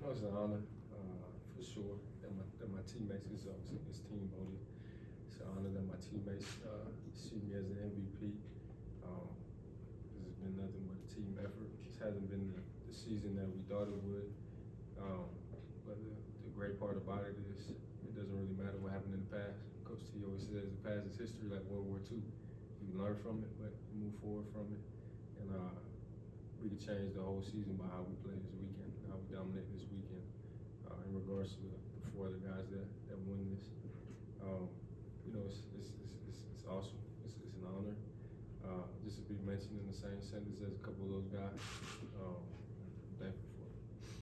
Oh, it's an honor, for sure, that my teammates, it's team voted. It's an honor that my teammates see me as an MVP. This has been nothing but a team effort. This hasn't been the season that we thought it would. But the great part about it is it doesn't really matter what happened in the past. Coach T always says the past is history, like World War II. You can learn from it, but move forward from it. And we can change the whole season by how we play this weekend, how we dominate this weekend. In regards to the four other guys that win this, you know, it's awesome. It's an honor. Just to be mentioned in the same sentence as a couple of those guys.